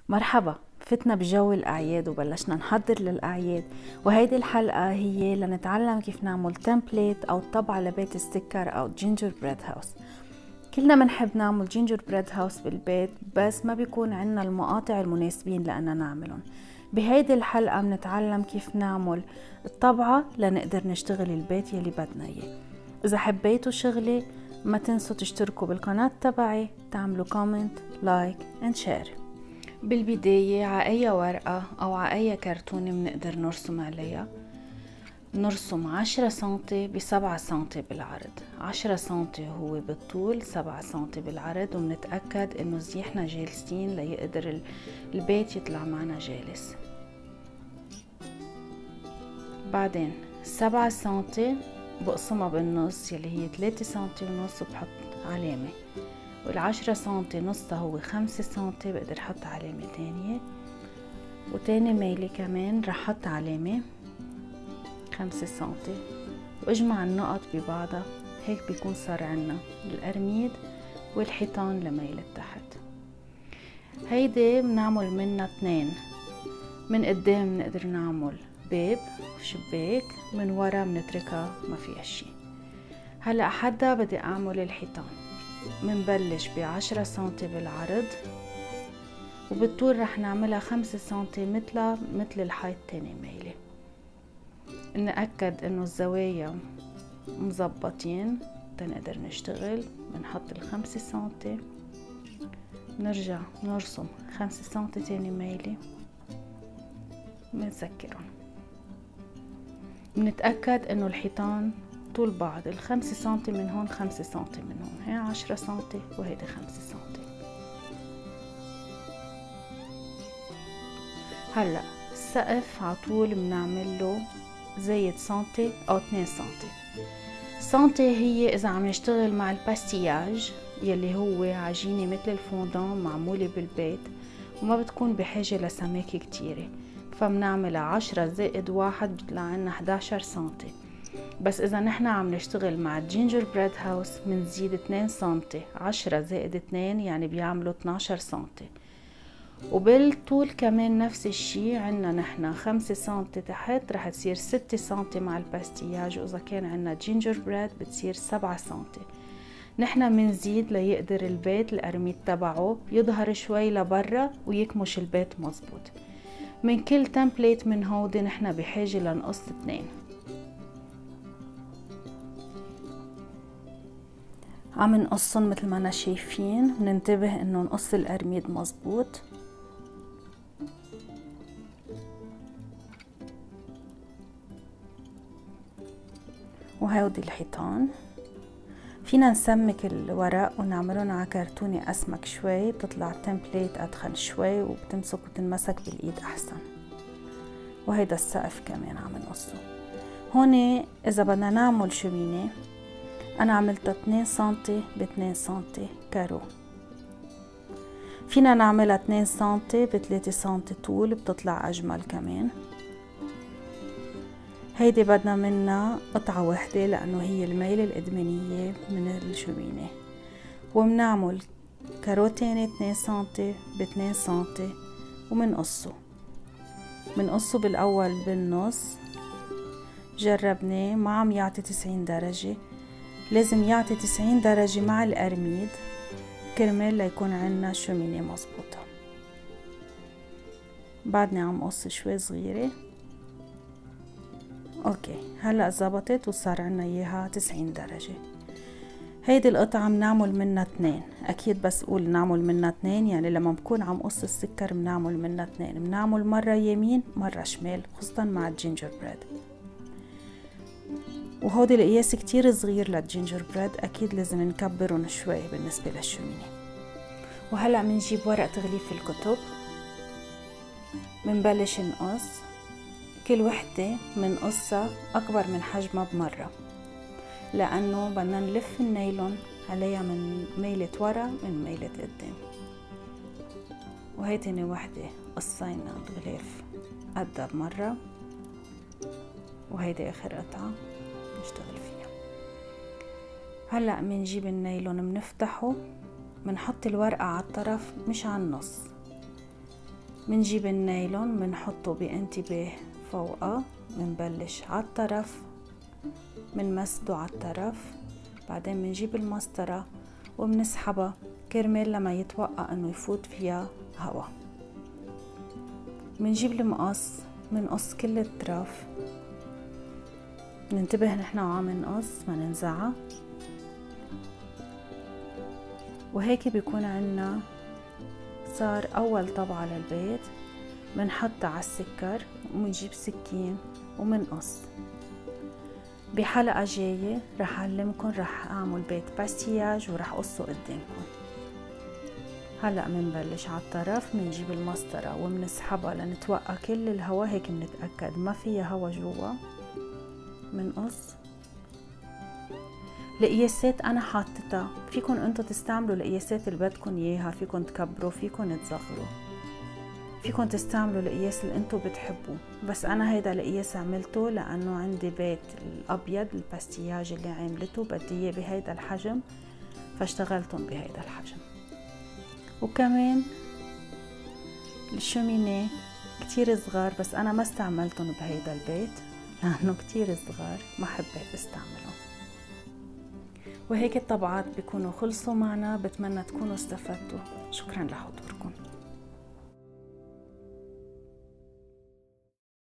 مرحبا، فتنا بجو الأعياد وبلشنا نحضر للأعياد، وهيدي الحلقة هي لنتعلم كيف نعمل تمبليت أو طبعة لبيت السكر أو جينجر بريد هاوس. كلنا منحب نعمل جينجر بريد هاوس بالبيت، بس ما بيكون عنا المقاطع المناسبين لأننا نعملهم. بهيدي الحلقة بنتعلم كيف نعمل الطبعة لنقدر نشتغل البيت يلي بدنا إياه. إذا حبيتوا شغلي ما تنسوا تشتركوا بالقناة تبعي، تعملوا كومنت، لايك اند شير. بالبداية على أي ورقة أو على أي كرتونة بنقدر نرسم عليها. نرسم 10 سنتي ب7 سنتي بالعرض، 10 سنتي هو بالطول، 7 سنتي بالعرض، ومنتأكد انه زيحنا جالسين ليقدر البيت يطلع معنا جالس. بعدين 7 سنتي بقسمها بالنص يلي هي 3 سنتي ونص، وبحط علامة. وال10 سنتي نصها هو 5 سنتي، بقدر احط علامة تانية، وتاني ميلة كمان رح احط علامة 5 سنتي، واجمع النقط ببعضها. هيك بيكون صار عنا القرميد والحيطان لميل تحت. هيدي بنعمل منها 2. من قدام بنقدر نعمل باب وشباك، من ورا بنتركها ما فيها شي. هلأ حدا بدي اعمل الحيطان. منبلش ب10 سنتي بالعرض، وبالطول رح نعملها 5 سنتي مثل الحيط تاني ميلة. نأكد انه الزوايا مزبطين تنقدر نشتغل. بنحط ال5 سنتي، نرجع نرسم 5 سنتي تاني ميلة، بنسكرهم. بنتأكد انه الحيطان طول بعض، ال5 سنتي من هون، 5 سنتي من هون، هي 10 سنتي وهيدي 5 سنتي. هلأ السقف عطول بنعمل له زايد سنتي أو 2 سنتي. سنتي هي إذا عم نشتغل مع الباستياج يلي هو عجينة مثل الفوندان معمولة بالبيت وما بتكون بحاجة لسماكة كتيرة، فبنعملها 10 زائد 1 بيطلع عنا 11 سنتي. بس إذا نحن عم نشتغل مع الجينجر بريد هاوس منزيد 2 سنتي، 10 زائد 2 يعني بيعملوا 12 سنتي. وبالطول كمان نفس الشي، عنا نحنا 5 سنتي تحت رح تصير 6 سنتي مع الباستياج، وإذا كان عنا جينجر بريد بتصير 7 سنتي. نحنا منزيد ليقدر البيت القرميد تبعه يظهر شوي لبرا ويكمش البيت مزبوط. من كل تمبليت من هودي نحنا بحاجة لنقص 2. عم نقصن مثل ما أنا شايفين، ننتبه انه نقص القرميد مزبوط. وهودي الحيطان فينا نسمك الورق ونعملون على كرتونة أسمك شوي، بتطلع تمبليت أدخن شوي وبتمسك وتنمسك بالإيد أحسن. وهيدا السقف كمان عم نقصه. هون إذا بدنا نعمل شمينة أنا عملتها 2 سنتي ب2 سنتي كارو. فينا نعملها 2 سنتي ب3 سنتي طول، بتطلع أجمل كمان. هيدي بدنا منها قطعة واحدة لأنه هي الميلة الإدمانية من الشمينة. ومنعمل كارو تاني 2 سنتي ب2 سنتي ومنقصه. منقصه بالأول بالنص، جربناه ما عم يعطي 90 درجة، لازم يعطي 90 درجة مع القرميد كرمال ليكون عنا شمينة مظبوطة. بعدني عم قص شوي صغيرة. اوكي، هلأ زبطت وصار عنا اياها 90 درجة. هيدي القطعة بنعمل منها 2. اكيد بس قول نعمل منها 2 يعني لما بكون عم قص السكر بنعمل منها 2. بنعمل مرة يمين مرة شمال، خاصة مع الجينجر بريد. وهودي القياس كتير صغير للجينجر بريد، اكيد لازم نكبرهم شوي بالنسبة للشمينة. وهلأ منجيب ورق تغليف الكتب، منبلش نقص. كل وحدة منقصها أكبر من حجمها بمرة، لأنه بدنا نلف النايلون عليها من ميلة ورا من ميلة قدام. وهي تاني وحدة قصينا الغلاف قدها بمرة، وهيدي آخر قطعة نشتغل فيها. هلأ منجيب النايلون منفتحه، منحط الورقة على الطرف مش على النص. منجيب النايلون منحطه بانتباه فوقه، منبلش على الطرف منمسده على الطرف، بعدين منجيب المسطرة ومنسحبها كرمال لما يتوقع انه يفوت فيها هوا. منجيب المقص منقص كل الطرف، ننتبه نحن وعم نقص ما ننزعها، وهيك بيكون عنا صار اول طبعة للبيت. منحطها على السكر ومنجيب سكين ومنقص. بحلقة جاية رح أعلمكن رح أعمل بيت باستياج ورح قصه قدامكن. هلأ منبلش على الطرف، منجيب المسطرة ومنسحبها لنتوقع كل الهوا، هيك منتأكد ما فيها هوا جوا. منقص. القياسات أنا حاطتها، فيكن انتو تستعملوا القياسات اللي بدكن إياها، فيكن تكبروا فيكن تصغروا، فيكن تستعملوا القياس اللي انتو بتحبوه، بس أنا هيدا القياس عملته لأنه عندي بيت الأبيض الباستياج اللي عملته بدي إياه بهيدا الحجم، فاشتغلتن بهيدا الحجم. وكمان الشومينيه كتير صغار، بس أنا ما استعملتن بهيدا البيت لأنه كتير صغار ما حبيت استعملهم. وهيك الطبعات بيكونوا خلصوا معنا، بتمنى تكونوا استفدتوا. شكرا لحضوركم.